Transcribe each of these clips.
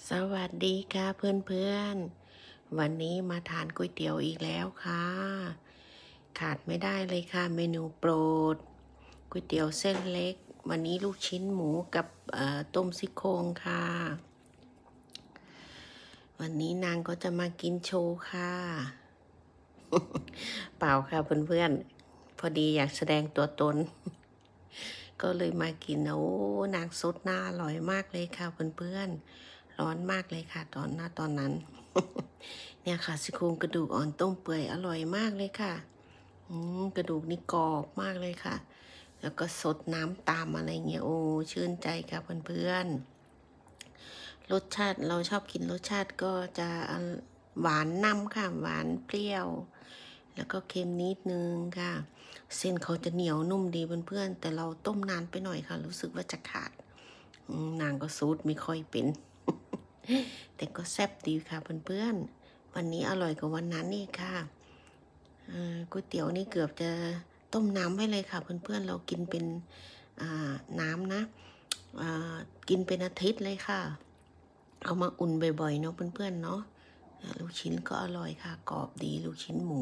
สวัสดีค่ะเพื่อนๆวันนี้มาทานก๋วยเตี๋ยวอีกแล้วค่ะขาดไม่ได้เลยค่ะเมนูโปรดก๋วยเตี๋ยวเส้นเล็กวันนี้ลูกชิ้นหมูกับต้มซี่โครงค่ะวันนี้นางก็จะมากินโชว์ค่ะ เปล่าค่ะเพื่อนๆพอดีอยากแสดงตัวตน ก็เลยมากินโอ้นางซดหน้าอร่อยมากเลยค่ะเพื่อนๆร้อนมากเลยค่ะตอนนั้น เนี่ยค่ะซี่โครงกระดูกอ่อนต้มเปื่อยอร่อยมากเลยค่ะกระดูกนี่กรอบมากเลยค่ะแล้วก็สดน้ำตามอะไรเงี้ยโอ้ชื่นใจค่ะเพื่อนๆรสชาติเราชอบกินรสชาติก็จะหวานนำค่ะหวานเปรี้ยวแล้วก็เค็มนิดนึงค่ะเส้นเขาจะเหนียวนุ่มดีเพื่อนๆแต่เราต้มนานไปหน่อยค่ะรู้สึกว่าจะขาดนางก็ซูดไม่ค่อยเป็น แต่ก็แซ่บดีค่ะเพื่อนๆวันนี้อร่อยกว่าวันนั้นนี่ค่ะก๋วยเตี๋ยวนี่เกือบจะต้มน้ำไว้เลยค่ะเพื่อนๆเรากินเป็นน้ำนะกินเป็นอาทิตย์เลยค่ะเอามาอุ่นบ่อยๆเนาะเพื่อนๆเนาะลูกชิ้นก็อร่อยค่ะกรอบดีลูกชิ้นหมู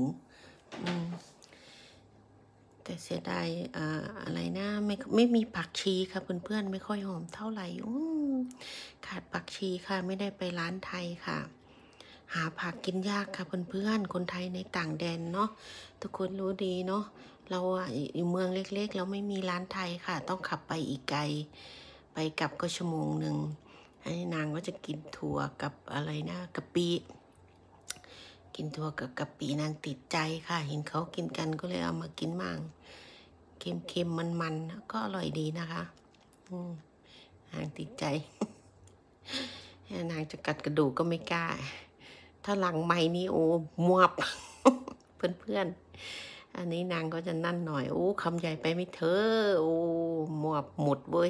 แต่เสียดายอะไรนะไม่มีผักชีค่ะเพื่อนๆไม่ค่อยหอมเท่าไหร่ขาดผักชีค่ะไม่ได้ไปร้านไทยค่ะหาผักกินยากค่ะเพื่อนๆคนไทยในต่างแดนเนาะทุกคนรู้ดีเนาะเราอยู่เมืองเล็กๆเราไม่มีร้านไทยค่ะต้องขับไปอีกไกลไปกลับก็ชั่วโมงหนึ่งให้นางก็จะกินถั่วกับอะไรนะกะปิกินถั่วกับกะปินางติดใจค่ะเห็นเขากินกันก็เลยเอามากินมั่งเค็มๆมันๆก็อร่อยดีนะคะนางติดใจ นางจะกัดกระดูกก็ไม่กล้าถ้าหลังไม้นี่โอ้มวบ เพื่อนๆอันนี้นางก็จะนั่นหน่อยโอ้คำใหญ่ไปไม่เธอโอ้มวบหมดเว้ย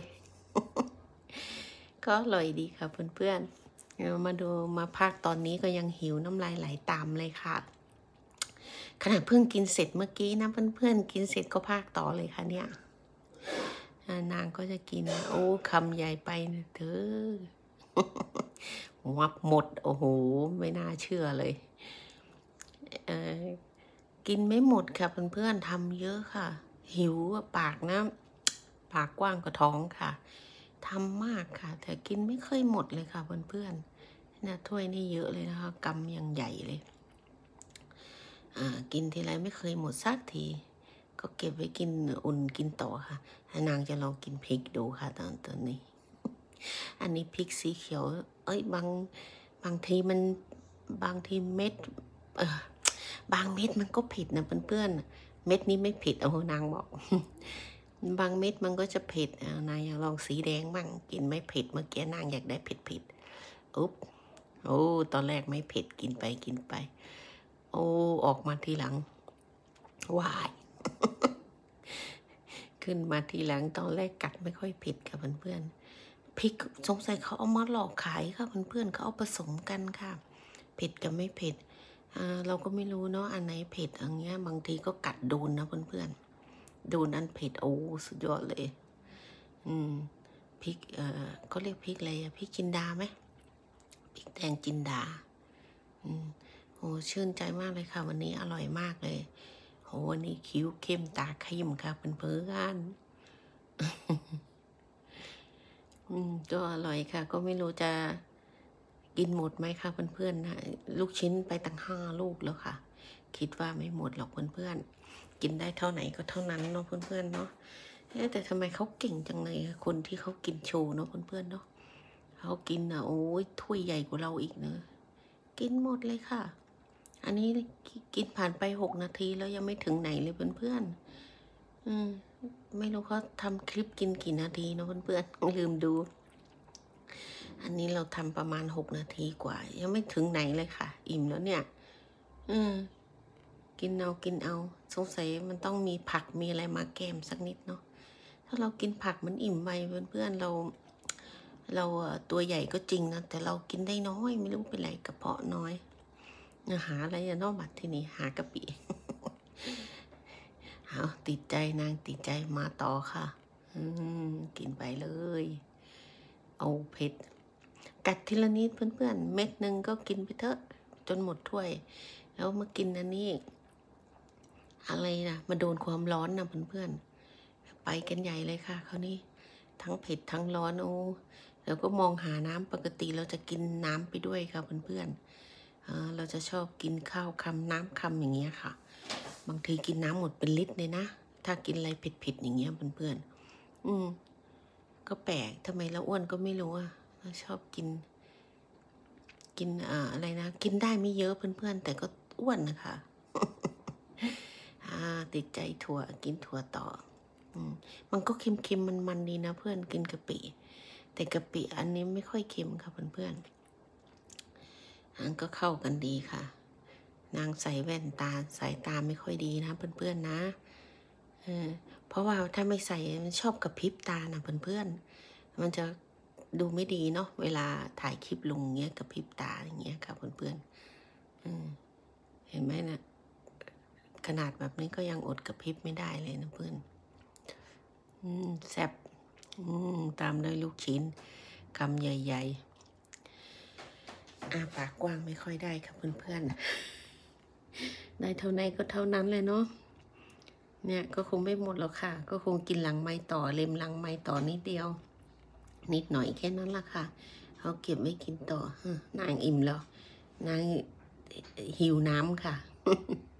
ก็อร่อยดีค่ะเพื่อนๆมาดูมาภาคตอนนี้ก็ยังหิวน้ำลายไหลตามเลยค่ะขณะเพิ่งกินเสร็จเมื่อกี้นะเพื่อนๆกินเสร็จก็ภาคต่อเลยค่ะเนี่ยนางก็จะกินโอ้คำใหญ่ไปนะเธอ วับหมดโอ้โหไม่น่าเชื่อเลยกินไม่หมดค่ะเพื่อนๆทำเยอะค่ะหิวปากนะปากกว้างกว่าท้องค่ะทำมากค่ะแต่กินไม่เคยหมดเลยค่ะเพื่อนๆนะถ้วยนี่เยอะเลยนะคะกำอย่างใหญ่เลยกินทีไรไม่เคยหมดสักทีก็เก็บไว้กินอุ่นกินต่อค่ะนางจะลองกินพริกดูค่ะตอนนี้อันนี้พริกสีเขียวเอ้ยบางทีมันบางทีเม็ดบางเม็ดมันก็เผ็ดนะเพื่อนๆเม็ดนี้ไม่เผ็ดนางบอก บางเม็ดมันก็จะเผ็ดนางอยากลองสีแดงบ้างกินไม่เผ็ดเมื่อกี้นางอยากได้เผ็ดอุ๊บโอ้ตอนแรกไม่เผ็ดกินไปโอ้ออกมาทีหลังวาย ขึ้นมาทีหลังตอนแรกกัดไม่ค่อยเผ็ดค่ะเพื่อนๆพริกสงสัยเขาเอามาหลอกขายค่ะเพื่อนๆเขาเอาผสมกันค่ะเผ็ดกับไม่เผ็ดเราก็ไม่รู้เนาะอันไหนเผ็ดอย่างเงี้ยบางทีก็กัดโดนนะเพื่อนๆโดนอันเผ็ดโอ้สุดยอดเลยพริกเขาเรียกพริกอะไรพริกจินดาไหมพริกแดงจินดาโอ้ชื่นใจมากเลยค่ะวันนี้อร่อยมากเลยโหวันนี้คิ้วเข้มตาเข้มค่ะเพื่อนๆก็อร่อยค่ะก็ไม่รู้จะกินหมดไหมคะเพื่อนๆนะลูกชิ้นไปตั้ง5 ลูกแล้วค่ะคิดว่าไม่หมดหรอกเพื่อนๆกินได้เท่าไหนก็เท่านั้นเนาะเพื่อนๆเนาะแต่ทำไมเขาเก่งจังเลยคนที่เขากินโชว์เนาะเพื่อนๆเนาะเขากินโอ้ยถ้วยใหญ่กว่าเราอีกเนอะกินหมดเลยค่ะอันนี้กินผ่านไป6 นาทีแล้วยังไม่ถึงไหนเลยเพื่อนๆไม่รู้เขาทำคลิปกินกี่นาทีเนาะเพื่อนๆลืมดูอันนี้เราทำประมาณ6 นาทีกว่ายังไม่ถึงไหนเลยค่ะอิ่มแล้วเนี่ยกินเอาสงสัยมันต้องมีผักมีอะไรมาแกมสักนิดเนาะถ้าเรากินผักมันอิ่มไวเพื่อนๆเราตัวใหญ่ก็จริงนะแต่เรากินได้น้อยไม่รู้เป็นไรกระเพาะน้อยหาอะไรนอกบัดที่นี่หากะปิเอาติดใจนางติดใจมาต่อค่ะกินไปเลยเอาเผ็ดกัดทีละนิดเพื่อนๆเม็ดหนึ่งก็กินไปเถอะจนหมดถ้วยแล้วมากินอันนี้อะไรนะมาโดนความร้อนนะเพื่อนๆไปกันใหญ่เลยค่ะคราวนี้ทั้งเผ็ดทั้งร้อนโอ้แล้วก็มองหาน้ำปกติเราจะกินน้ำไปด้วยค่ะเพื่อนๆเราจะชอบกินข้าวคำน้ำคำอย่างเงี้ยค่ะบางทีกินน้ำหมดเป็นลิตรเลยนะถ้ากินอะไรเผ็ดๆอย่างเงี้ยเพื่อนๆก็แปลกทำไมเราอ้วนก็ไม่รู้อ่ะชอบกินอะไรนะกินได้ไม่เยอะเพื่อนๆแต่ก็อ้วนนะคะ ติดใจถั่วกินถั่วต่อมันก็เค็มๆมันๆดีนะเพื่อนกินกะปิแต่กะปิอันนี้ไม่ค่อยเค็มค่ะเพื่อนๆอันก็เข้ากันดีค่ะนางใส่แว่นตาสายตาไม่ค่อยดีนะเพื่อนๆนะเพราะว่าถ้าไม่ใส่มันชอบกระพริบตานะเพื่อนๆมันจะดูไม่ดีเนาะเวลาถ่ายคลิปลงเงี้ยกระพริบตาอย่างเงี้ยค่ะเพื่อนๆเห็นไหมนะขนาดแบบนี้ก็ยังอดกระพริบไม่ได้เลยนะเพื่อนแซ่บตามด้วยลูกชิ้นคำใหญ่ๆปากกว้างไม่ค่อยได้ค่ะเพื่อนๆได้เท่าไหนก็เท่านั้นเลยเนาะเนี่ยก็คงไม่หมดหรอกค่ะก็คงกินหลังไม้ต่อเล็มหลังไม้ต่อนิดเดียวนิดหน่อยแค่นั้นละค่ะเขาเก็บไว้กินต่อนางอิ่มแล้วนางหิวน้ำค่ะ